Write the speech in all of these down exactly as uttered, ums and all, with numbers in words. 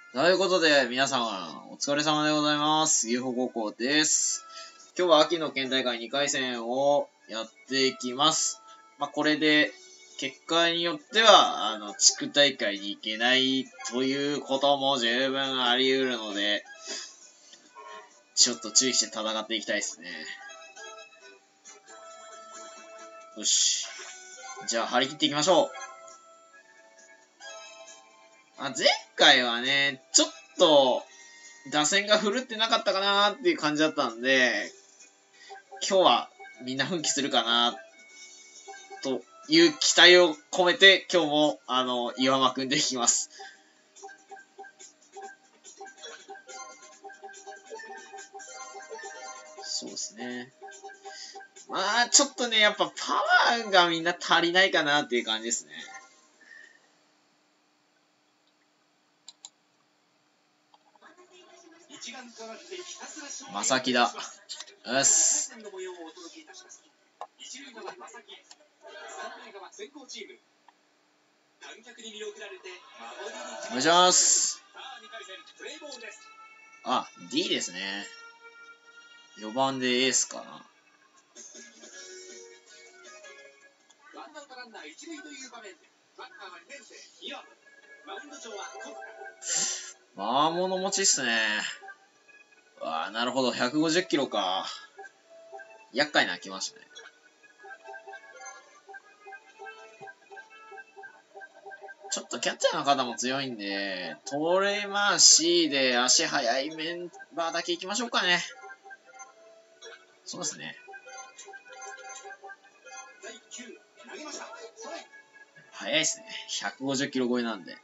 ということで、皆さん、お疲れ様でございます。ユーフォー 高校です。今日は秋の県大会にかい戦をやっていきます。まあ、これで、結果によっては、あの、地区大会に行けないということも十分あり得るので、ちょっと注意して戦っていきたいですね。よし。じゃあ、張り切っていきましょう。あ、前回はね、ちょっと、打線が振るってなかったかなーっていう感じだったんで、今日はみんな奮起するかなという期待を込めて、今日も、あの、岩間くんでいきます。そうですね。まあ、ちょっとね、やっぱパワーがみんな足りないかなっていう感じですね。まさきだ。よし。お願いします。あ、D ですね。よばんでエースかな。魔物持ちっすね。わあ、なるほど。ひゃくごじゅっキロか。厄介な来ましたね。ちょっとキャッチャーの方も強いんで、トレマー C で足速いメンバーだけ行きましょうかね。そうですね。速いですね。ひゃくごじゅっキロ超えなんで。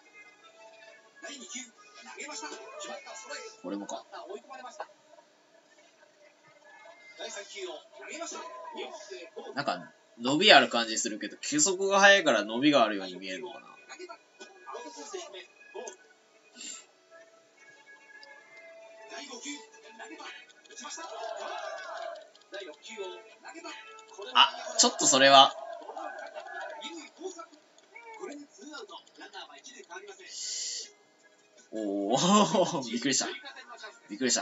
これもか。なんか、伸びある感じするけど、球速が速いから伸びがあるように見えるのかな。あ、ちょっとそれは。おお、びっくりした。びっくりした。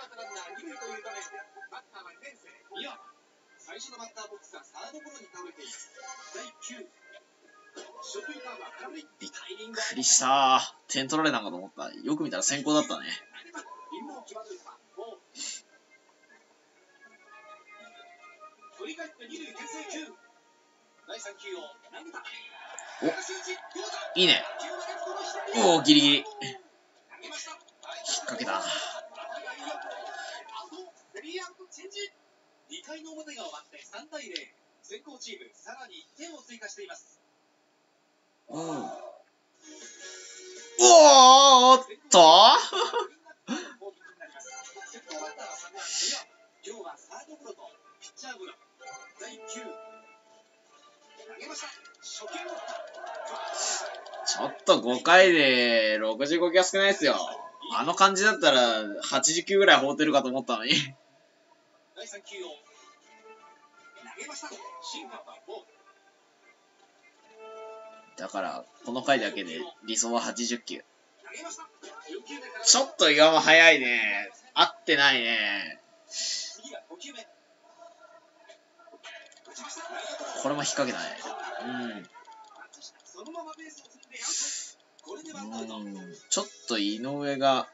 びっくりした。点取られたんかと思った。よく見たら先行だったね。お、いいね。おお、ギリギリ。引っ掛けた。にかいの表が終わってさんたいゼロ。先攻チームさらにいってんを追加しています。おお。おーっとちょっとごかいでろくじゅうごキロ少ないですよ。あの感じだったらはちじゅっキロぐらい放ってるかと思ったのに。だからこの回だけで理想ははちじゅっキロ。ちょっと岩間早いね。合ってないね。これも引っ掛けたね。うん。うん、ちょっと井上が。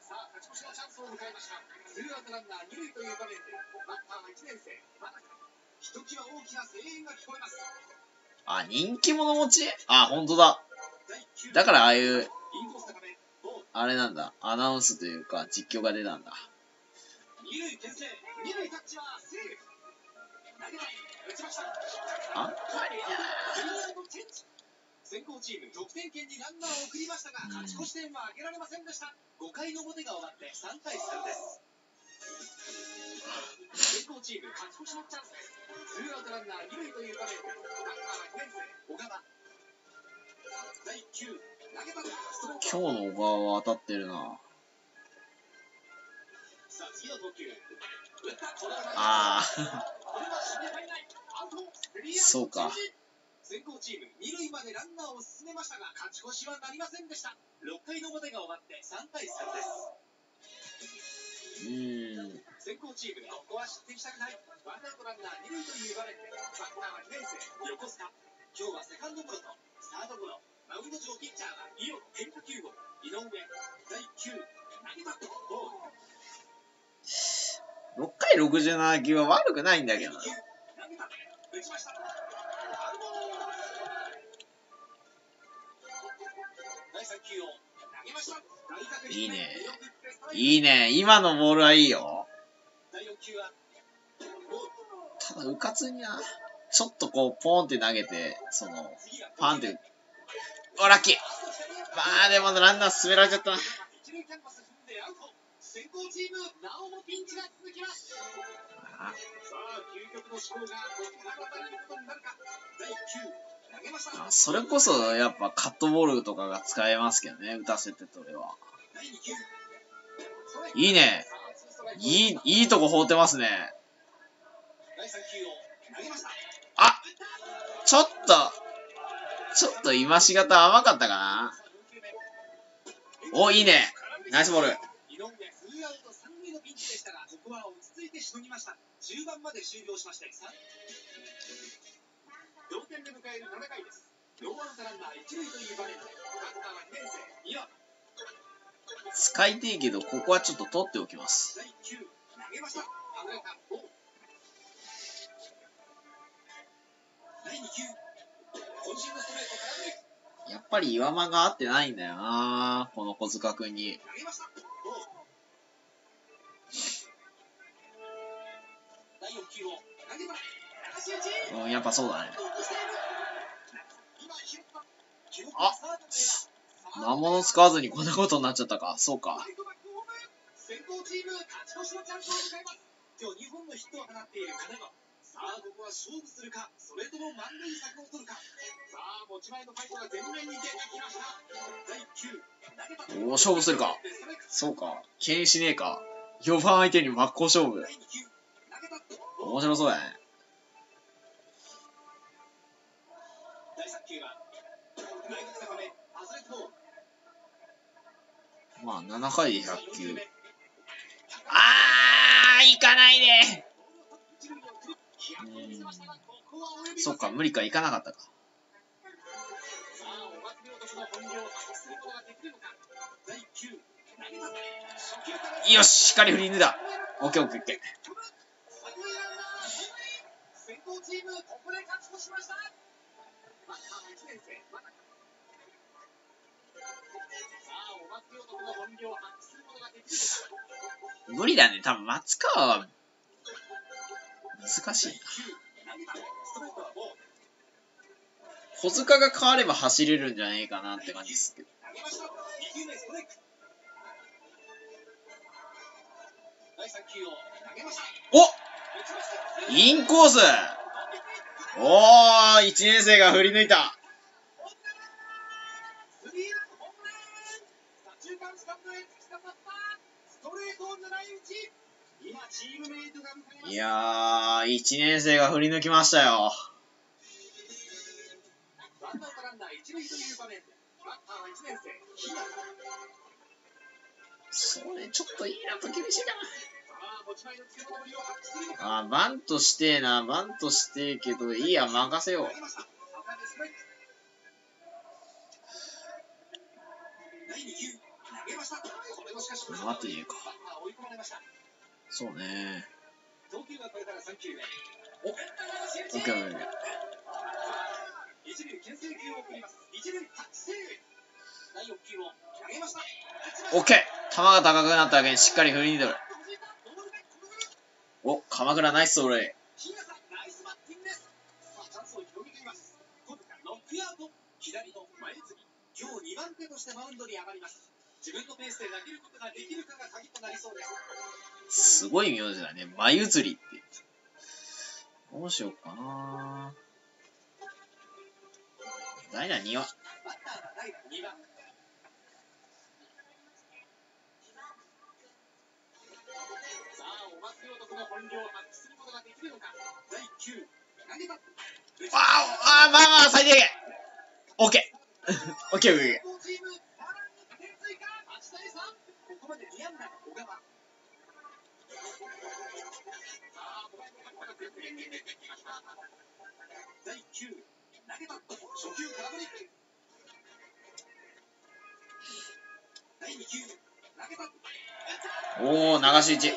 あ、人気者持ち？あ、ほんとだ。だからああいう、あれなんだ。アナウンスというか実況が出たんだ。あ？先行チーム得点圏にランナーを送りましたが、勝ち越し点は挙げられませんでした。ごかいの表が終わってさんたいさんです。先行チーム勝ち越しのチャンスです。ツーアウトランナーにるいという場面で、ランナーはにねん生岡田。だいきゅう投げた。今日の小川は当たってるな。さあ次の投球。ああそうか。先行チームにるいまでランナーを進めましたが、勝ち越しはなりませんでした。ろっかいの表が終わってさんたいさんです。 ーん。 先行チーム、ここは失点したくない。ワンアウトランナー二塁という場面で、バッターはにねん生、横須賀。今日はセカンドゴロとサードゴロ。マウンド上ピッチャーはリオの変化球を井上。だいきゅう、投げた。ボール。 ろっかいろくじゅうなな球は悪くないんだけどな。 投げた。打ちました。だいさん球を投げました。 いいね。いいね。今のボールはいいよ。 だいよん球はただ、うかつにな。ちょっとこう、ポーンって投げて、その、パンって。お、ラッキー。まあ、でもランナー進められちゃったな。 一塁キャンバス踏んでアウト。先行チーム、なおもピンチが続きます。 あさあ、究極の思考がここから放たれることになるか。だいきゅう、投げました。 あ、それこそ、やっぱカットボールとかが使えますけどね、打たせてとれは。 だいに球。 いいね。いい、いいとこ放ってますね。 だいさん球を投げました。 あ、ちょっと、ちょっと今しがた甘かったかな。お、いいね。ナイスボール。 井上、ツーアウト三塁のピンチでしたが、ここは落ち着いてしのぎました。中盤まで終了しまして、同点で迎えるななかいです。ノーアウトランナー一塁という場面で、バッターはにねん生、岩。 使いていいけど、ここはちょっと取っておきます。 だいきゅう、投げました。外れた。ボール。だいに球。渾身のストレート空振り。 やっぱり岩間が合ってないんだよな、この小塚くんに。 投げました。ボール。だいよん球を投げた。流し打ち。 うん、やっぱそうだね。 今拾った。 あ、魔物使わずにこんなことになっちゃったか。そうか。 先行チーム、勝ち越しのチャンスを迎えます。今日にほんのヒットを放っている金子。さあ、ここは勝負するか、それとも満塁策を取るか。さあ、持ち前のファイトが前面に出てきました。だいきゅう、投げた。 お、勝負するか。そうか。敬遠しねえか。よばん相手に真っ向勝負。 だいに球、投げた。 面白そうだね。 だいさん球は、内角高め、外れてボール。 まあ、ななかいでひゃく球。あー、いかないで。うん。そっか、無理か、いかなかったか。よし、しっかり振り抜いた。オッケーオッケーオッケー。 先行チーム、ここで勝ち越しました。バッターはいちねん生、またか。さあ、お祭り男の本領を発揮することができるのか。 無理だね、多分松川は難しいな。小塚が変われば走れるんじゃないかなって感じですけど。お、インコース。おー、いちねん生が振り抜いた。いやー、いちねん生が振り抜きましたよ。それちょっといいなと厳しいな。あー、バントしてえな、バントしてえけど、いいや、任せよう。待っていいか。そうね。お、オッケーオッケーオッケー。オッケー。球が高くなったわけにしっかり振りに出る。お、鎌倉ナイス走塁。今日にばん手としてマウンドに上がります。自分のペースで投げることができるかが鍵となりそうです。すごい名字だね。前移りって。どうしようかな。代打にばん。バッターは代打にばん。さあ、お祭り男の本領を発揮することができるのか。だいきゅう、投げた。ああ、まあまあ、最低限。オッケー。オッケーオッケー。 だいきゅう、投げた。初球空振り。だいに球、投げた。 おお、流し打ち。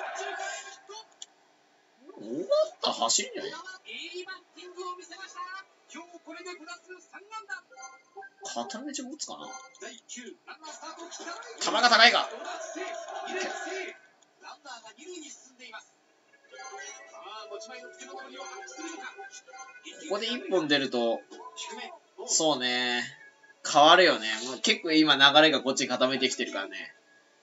おっと、走るんじゃない？ いいバッティングを見せました。今日これでプラスさん安打。 片目ち持つかな。 だいきゅう、ランナースタートを切った。 球が高いか。 に塁セーフ。ランナーがに塁に進んでいます。さあ、持ち前のつけまとりを発揮するのか。 ここでいっぽん出ると、 低め。 そうね、変わるよね。もう結構今流れがこっちに傾いてきてるからね。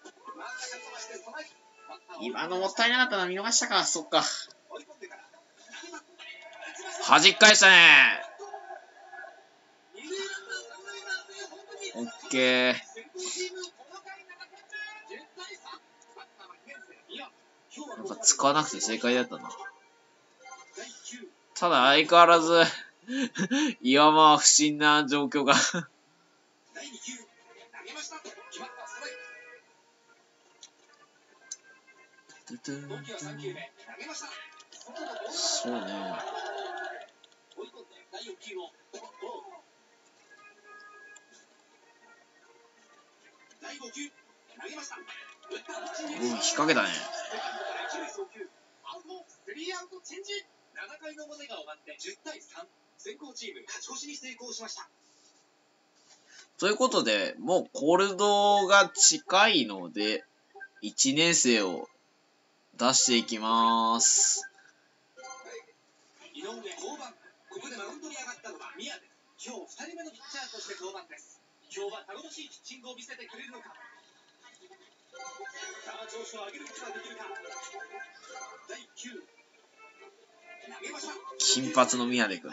今のもったいなかったな、見逃したか。そっか。弾き返したね。オッケー。やっぱ使わなくて正解だったな。ただ相変わらず岩間は不審な状況がそうね。うん、引っ掛けたね。 ななかいの表が終わってじゅうたいさん、先行チーム勝ち越しに成功しました。 ということで、もうコールドが近いので、いちねん生を出していきまーす。 井上降板。ここでマウンドに上がったのは宮です。今日ふたりめのピッチャーとして登板です。今日は頼もしいピッチングを見せてくれるのか。さあ、調子を上げることができるか。だいきゅう、投げました。 金髪の宮出君。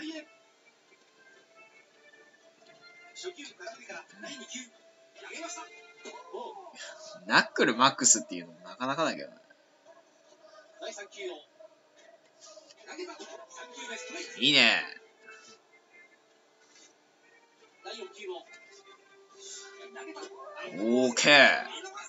初球空振りからだいに球、投げました。 ナックルマックスっていうのもなかなかだけどね。 だいさん球を投げた。さん球目ストライク。 いいね。 だいよん球を投げた。 オーケー。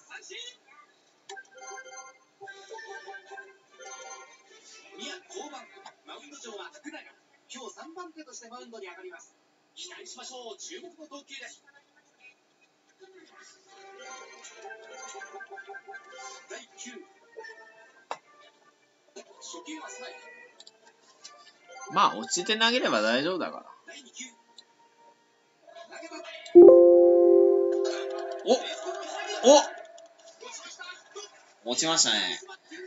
宮降板。マウンド上は福永。今日さんばん手としてマウンドに上がります。期待しましょう。注目の投球です。だいきゅう、初球はストライク。 まあ落ちて投げれば大丈夫だから。 だいに球、投げた。 おお落ちましたね。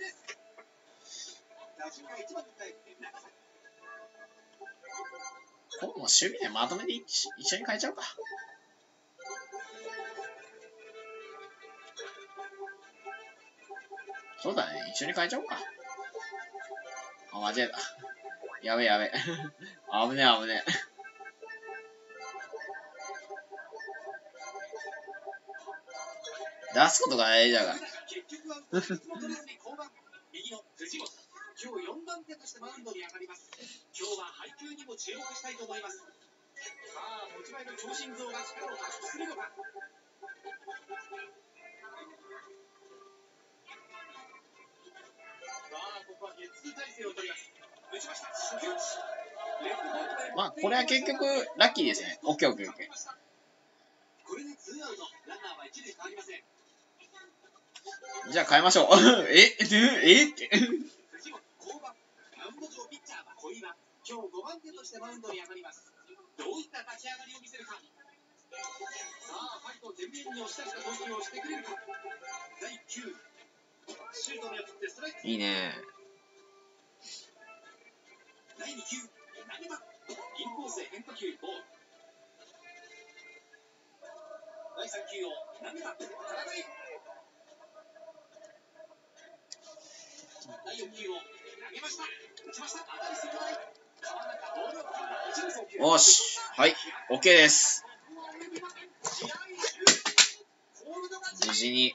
これも守備でまとめて一緒に変えちゃうか。そうだね、一緒に変えちゃおうか。あ、間違えた。やべやべ。危ね危ね。出すことが大事だから。 今日よんばん手としてマウンドに上がります。今日は配球にも注目したいと思います。さあ、持ち前の強心臓が力を発揮するのか。さあ、ここはゲッツー体制を取ります。打ちました。初球打ち。 まあ、これは結局、ラッキーですね。オッケーオッケーオッケー。 これでツーアウト。ランナーは一塁変わりません。 じゃあ変えましょう。ええって。 藤本降板。マウンド上ピッチャーは小岩。今日ごばん手としてマウンドに上がります。どういった立ち上がりを見せるか。さあ、ファイトを全面に押し出した投球をしてくれるか。だいきゅう、シュートによってストライク。 いいね。 だいに球、投げた。インコースへ変化球、ボール。だいさん球を投げた。空振り。だいよん球を投げました。打ちました。当たりすぎない。川中ボールを掴んだ。一塁送球。 よし。はい。OK です。無事に。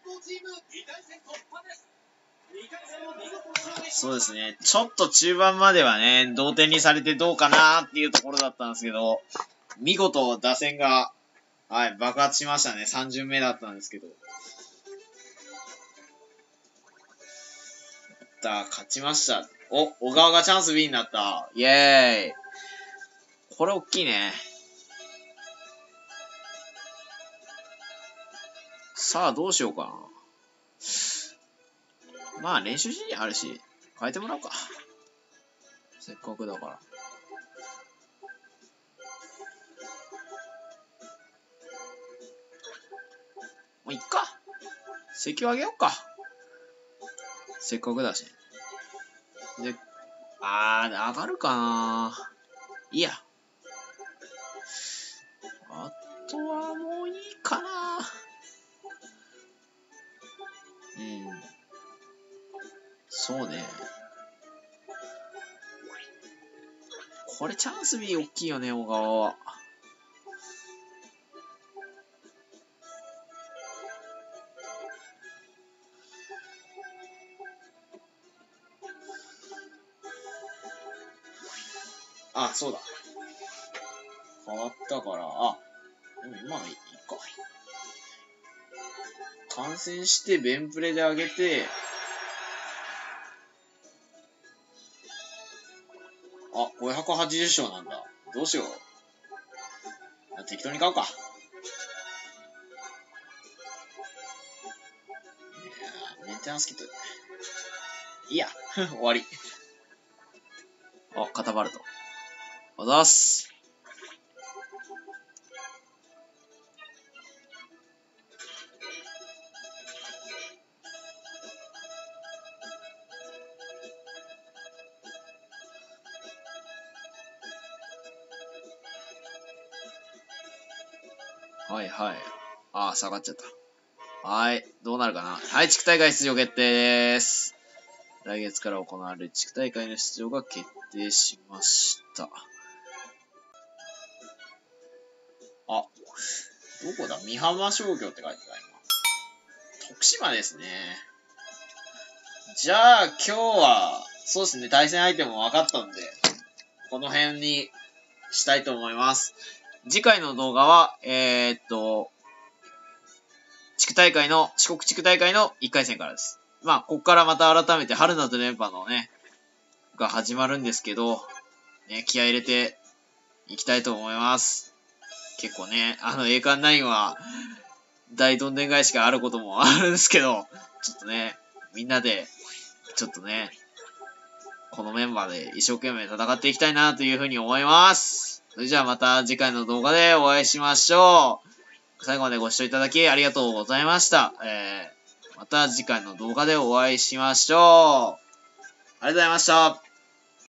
そうですね。ちょっと中盤まではね、同点にされてどうかなっていうところだったんですけど、見事打線が、はい、爆発しましたね。さん巡目だったんですけど。 た。勝ちました。お、小川がチャンス B になった。イェーイ。これ大きいね。さあ、どうしようかな。まあ、練習試合あるし、変えてもらおうか。せっかくだから。もういっか。席を上げようか。せっかくだし。で、あー、上がるかな。いいや。あとはもういいかな。うん。そうね。これチャンス B 大きいよね、小川は。あ、そうだ。変わったから、あ、でもまあいいか。感染してベンプレで上げて、あ、ごひゃくはちじゅう勝なんだ。どうしよう。適当に買うか。いやー、メンテナンスキット。いいや、終わり。あ、カタバルト。おざーす。はいはい。あー、下がっちゃった。はい。どうなるかな。はい、地区大会出場決定です。来月から行われる地区大会の出場が決定しました。あ、どこだ？美浜商業って書いてた、今。徳島ですね。じゃあ、今日は、そうですね、対戦相手も分かったんで、この辺にしたいと思います。次回の動画は、えー、っと、地区大会の、四国地区大会のいっかい戦からです。まあ、ここからまた改めて春夏連覇のね、が始まるんですけど、ね、気合い入れていきたいと思います。結構ね、あの、栄冠ナインは、大どんでん返しがあることもあるんですけど、ちょっとね、みんなで、ちょっとね、このメンバーで一生懸命戦っていきたいなというふうに思います。それじゃあまた次回の動画でお会いしましょう。最後までご視聴いただきありがとうございました。えー、また次回の動画でお会いしましょう。ありがとうございました。